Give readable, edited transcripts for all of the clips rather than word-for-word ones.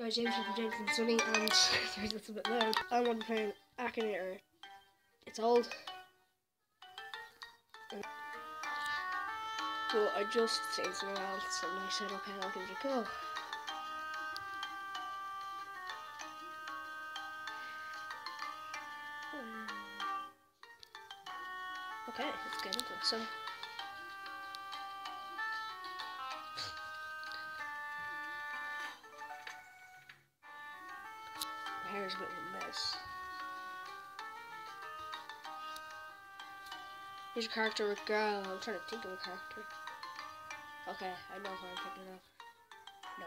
James here from James and Sunny, and sorry that's a bit loud. I'm on playing Akinator. It's old, but I just seen something else, and I said, okay, I'll give it a go. Okay, let's get into it. So. My hair is a bit of a mess. Here's a character with girl. I'm trying to think of a character. Okay, I know who I'm thinking of. No.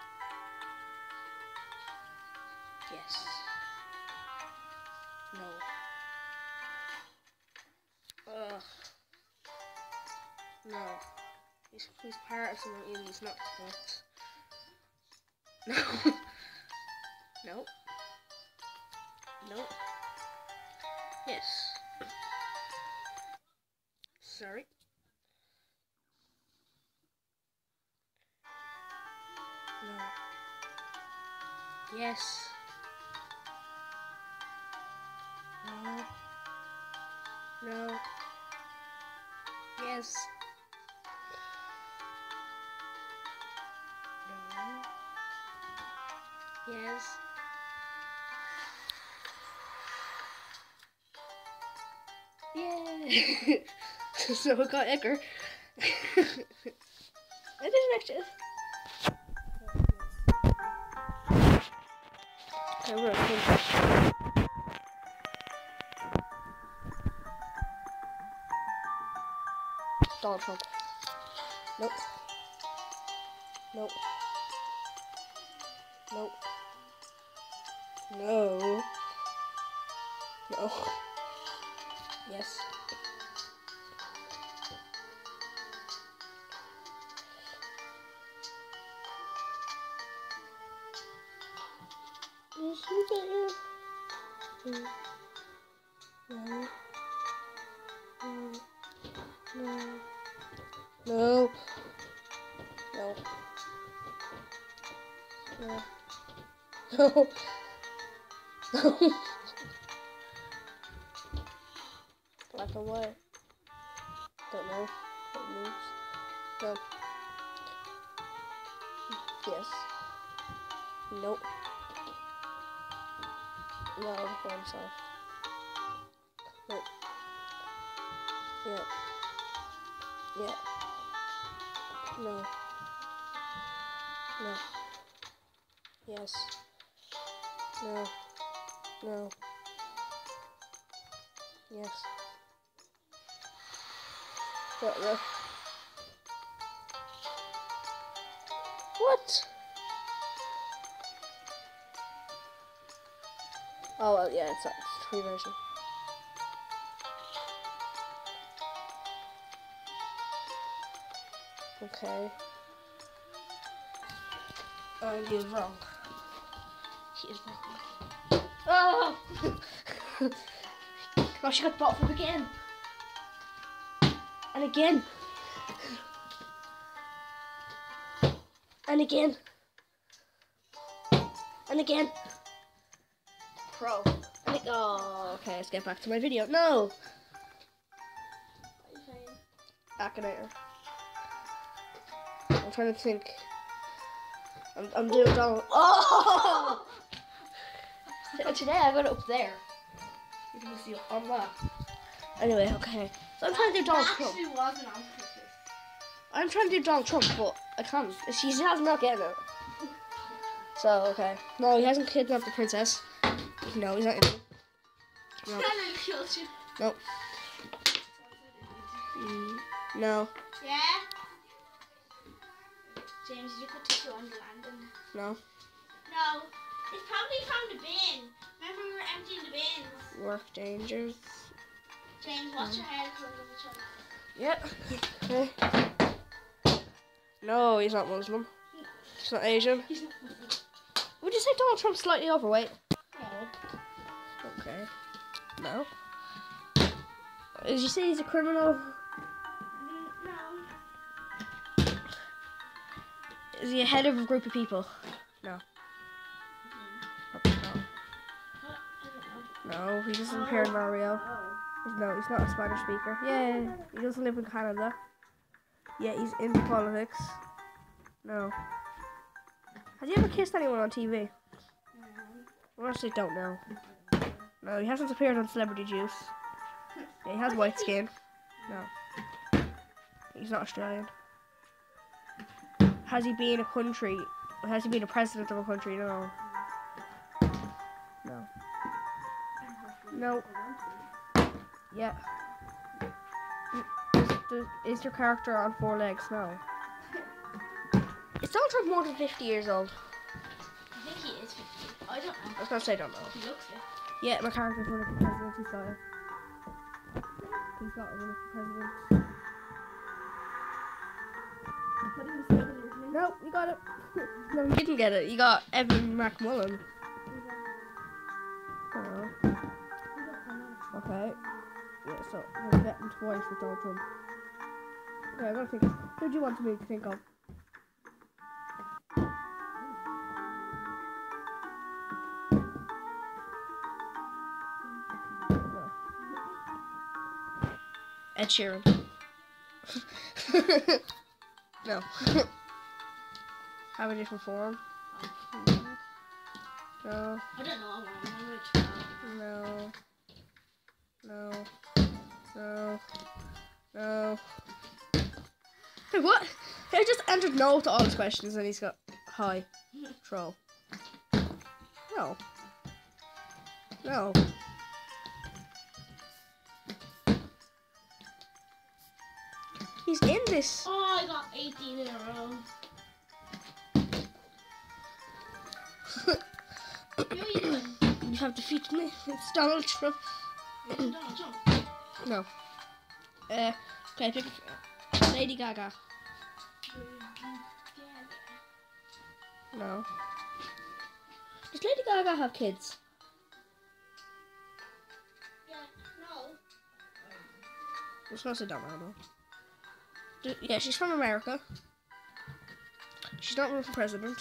Yes. No. Ugh. No. He's part of someone even he's not sports. No. Nope. Nope. Yes. Sorry. No. Yes. No. No. Yes. No. Yes. Yeah. So I got Edgar. I didn't actually. Okay, we're gonna Donald Trump. Nope. Nope. Nope. No. No. Yes. Yes, you got you. No. No. No. No. No. No. No. No. Black and white. Don't know what it means. No. Yes. Nope. No, for himself. Nope. Yeah. Yeah. No. No. Yes. No. No. Yes. What? What? Oh well, yeah, it's a free version. Okay. He is wrong. He is wrong. Oh! Oh, she got bought up again. And again. And again. And again. Pro. Oh, okay, let's get back to my video. No! Akinator. I'm trying to think. I'm doing Donald. Oh! Today I got it up there. You can see it on that. Anyway, okay. So I'm trying to do Donald Trump. Actually wasn't on purpose. I'm trying to do Donald Trump, but I can't. He has not getting it. So, okay. No, he hasn't kidnapped the princess. No, he's not in it. No. Nope. No. Yeah? James, you could take you on the landing. No. No. It's probably from the bin. Remember we were emptying the bins? Work dangers. James, watch your head because of each other. Yep. Okay. No, he's not Muslim. He's not Asian. He's not Muslim. Would you say Donald Trump's slightly overweight? No. Okay. No. Did you say he's a criminal? No. Is he a head of a group of people? No. No, he doesn't appear in Mario. No, he's not a Spanish speaker. Yeah, he doesn't live in Canada. Yeah, he's into politics. No. Has he ever kissed anyone on TV? I honestly don't know. No, he hasn't appeared on Celebrity Juice. Yeah, he has white skin. No. He's not Australian. Has he been a country? Has he been a president of a country? No. No. No. Yeah. Is your character on 4 legs? No. Is Donald Trump more than 50 years old? I think he is 50. I don't know. I was gonna say I don't know. He looks it. Yeah, my character's one of the presidents. He's got it. He's got one of the presidents. No, you got it. No, you didn't get it. You got Evan McMullen. Oh. Okay. Yeah, so I'm gonna bet him twice with Donald Trump. Okay, I'm gonna think. Who do you want me to think of? No. Ed Sheeran. No. Have a different form. No. I don't know. I'm going to try. No. No. No. No. Hey, what? I just entered no to all his questions and he's got hi. Troll. No. No. He's in this. Oh, I got 18 in a row. What are you doing? You have defeated me. It's Donald Trump. Donald Trump. No. Okay, pick Lady Gaga. No. Does Lady Gaga have kids? Yeah, no. I was gonna say don't know. Yeah, she's from America. She's not running for president.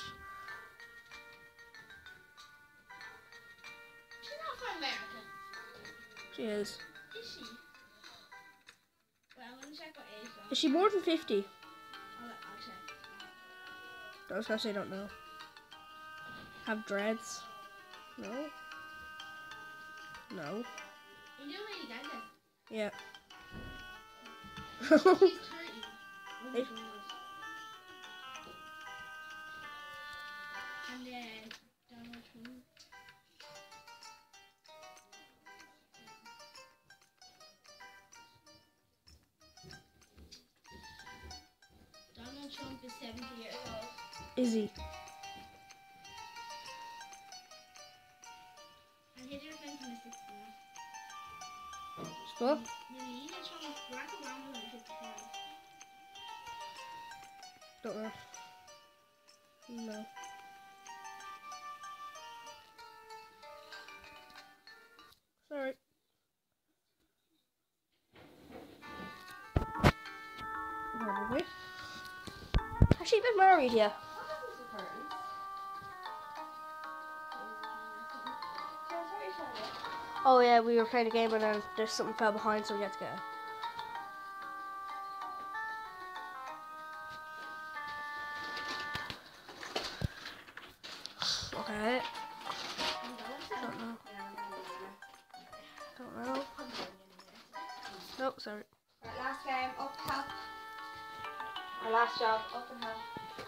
She's not from America. She is. Is she? Well, I'm going to check what age though. Is she more than 50? I'll check. I was gonna say don't know. Have dreads? No. No. You know Lady Gaga? Yeah. She's 30. Hey. And then Donald Trump. Donald Trump is 70 years old. Is he? And Hillary Clinton is 61. What? Melania Trump, Barack Obama is 55. Don't know. No. Sorry. Probably. Has she been married yet? Oh yeah, we were playing a game and then there's something fell behind, so we had to get it. Okay. Don't know. Don't know. Nope, sorry. Right, last game, up top. Our last job, up and up.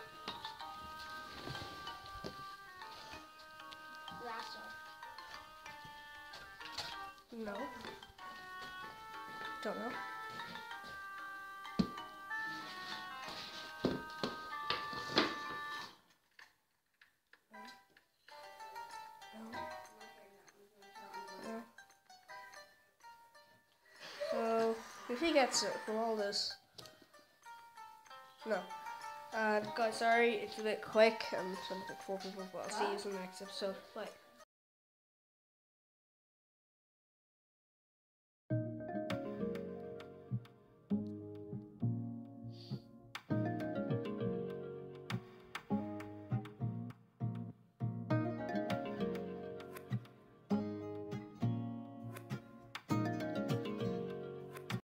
Last job. No. Don't know. So, if he gets it from all this, no. Guys, sorry, it's a bit quick. I'm trying to pick 4 people, but I'll see you in the next episode. Bye.